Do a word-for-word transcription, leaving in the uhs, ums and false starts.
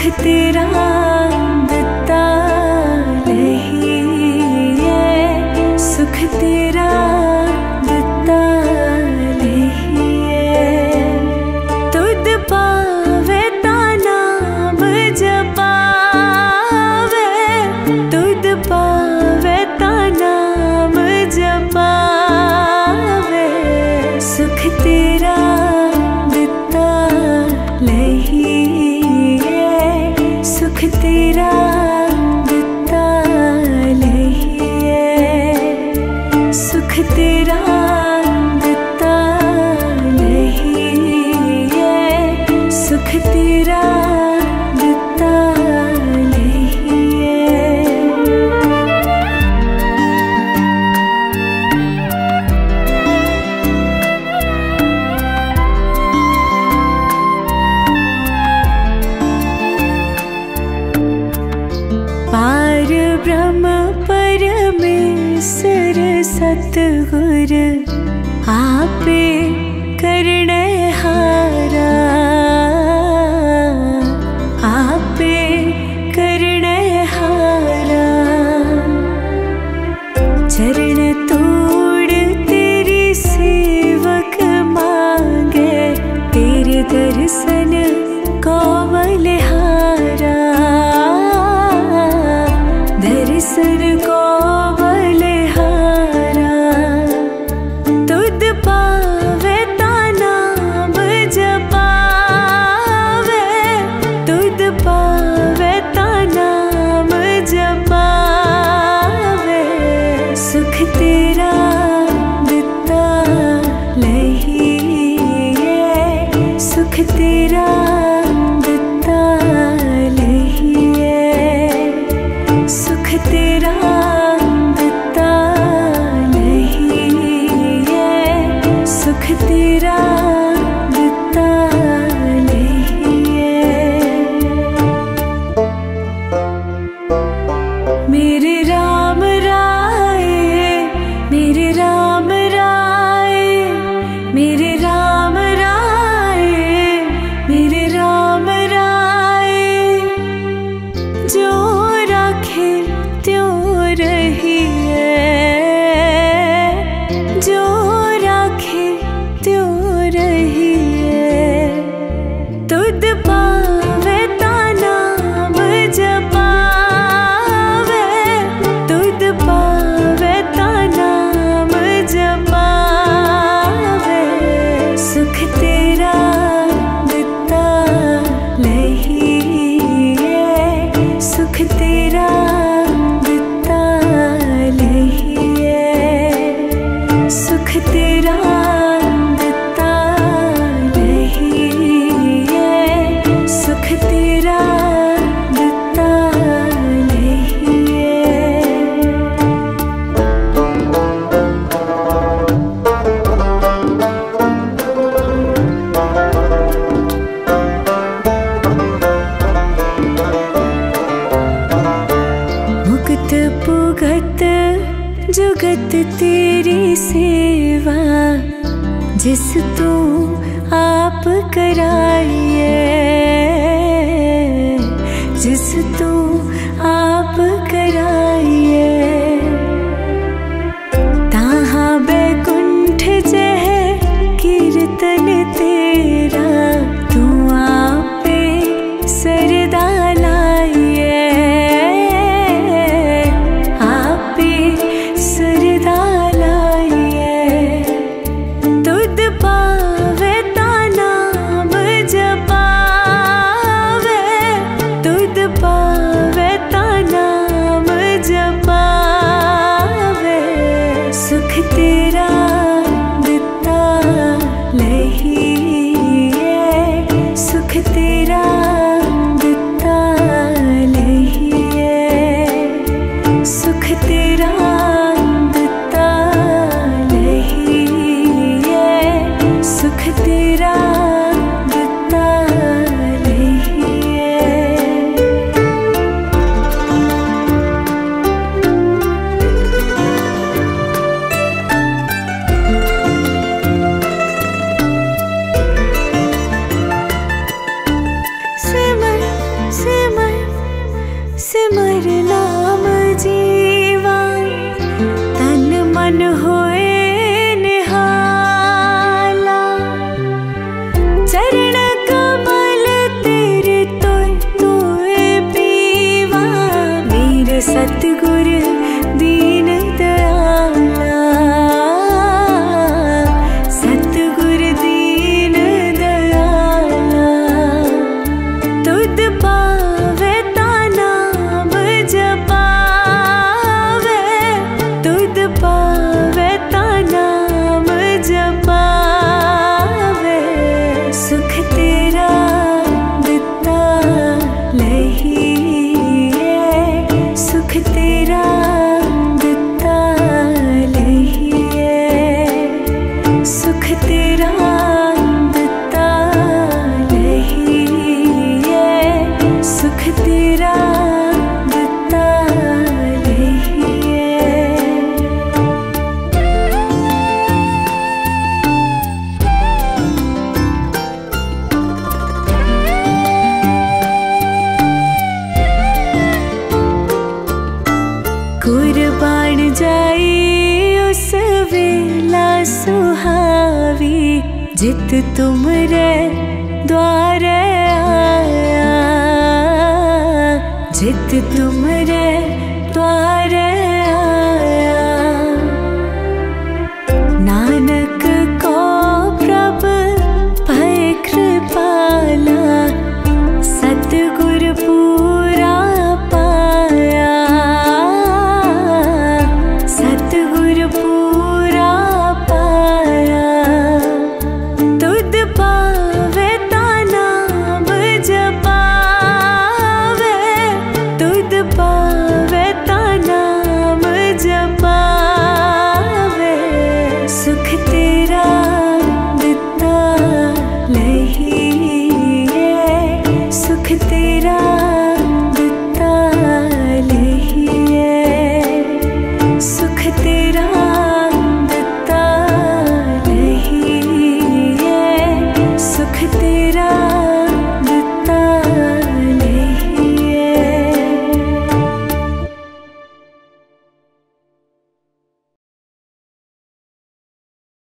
तेरा दिता नहीं है, सुख तेरा दिता नहीं है। तुद पावे ता नाम जपावे, तुद पावे ता नाम जपावे। सुख तेरा दिता नहीं है, सुख तेरा दिता नहीं है, सुख तेरा दिता नहीं है, सुख तेरा दिता नहीं है। पार ब्रह्म परमेश्वर सतगुर आपे करने हारा, आपे करने हारा। चरण तोड़ तेरी सेवक मांगे, तेरे दर्शन को बलिहारा, दर्शन को बलिहारा। तुद पावे ता नाम जपावे, तुद पावे ता नाम जपावे। सुख तेरा दिता नहीं है, सुख तेरा दिता नहीं है, सुख तेरा दिता नहीं है, सुख तेरा दिता नहीं है। मेरे राम राय, मेरे राम राय, मेरे राम राय, मेरे राम राय। जो राखे त्यों रही है, जो राखे त्यों रही है। तुद पावे ता नाम जपावे, तुद पावे ता नाम जपावे। सुख तेरा दिता नहीं है, सुख तेरा दिता नहीं है, सुख तेरा दिता नहीं है, सुख तेरा दिता नहीं है। मुक्त पुगत जुगत तेरी सेवा, जिस तू आप कराइए, जिस तू आप कराइए। ताहा बैकुंठ जह कीर्तन तेरा, तू आपे सरदा लाइए, आपे सरदा लाइए। तुद पावे ता नाम जप सुख तेरा दिता लहिए। कुर्बान जाई उस वेला सुहावी, जित तुमरे द्वारे आया, जित तुमरे द्वारे आया। नानक को प्रभ भय कृपाला, सतगुर पूरा पाया, सतगुर पूरा पाया। तुद पावे ता नाम जपावे, तुद पावे ता नाम जपावे। सुख तेरा दिता लहिए, सुख तेरा